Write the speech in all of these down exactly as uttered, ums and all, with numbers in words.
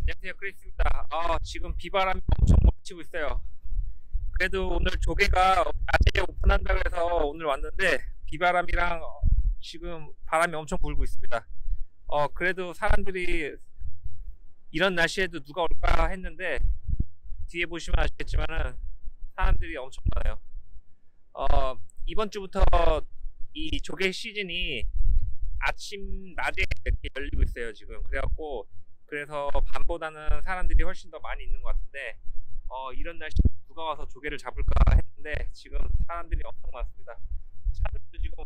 안녕하세요, 크리스입니다. 아, 지금 비바람이 엄청 몰치고 있어요. 그래도 오늘 조개가 낮에 오픈한다고 해서 오늘 왔는데 비바람이랑 어, 지금 바람이 엄청 불고 있습니다. 어, 그래도 사람들이 이런 날씨에도 누가 올까 했는데 뒤에 보시면 아시겠지만은 사람들이 엄청 많아요. 어, 이번 주부터 이 조개 시즌이 아침, 낮에 이렇게 열리고 있어요, 지금. 그래갖고, 그래서 밤보다는 사람들이 훨씬 더 많이 있는 것 같은데, 어, 이런 날씨에 누가 와서 조개를 잡을까 했는데, 지금 사람들이 엄청 많습니다. 차들도 지금,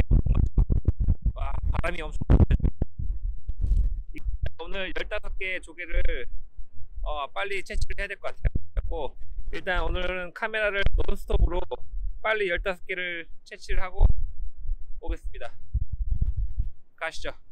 와, 바람이 엄청 불어요. 오늘 열다섯 개 조개를, 어, 빨리 채취를 해야 될 것 같아요. 그래갖고, 일단 오늘은 카메라를 논스톱으로 빨리 열다섯 개를 채취를 하고 오겠습니다. 가시죠.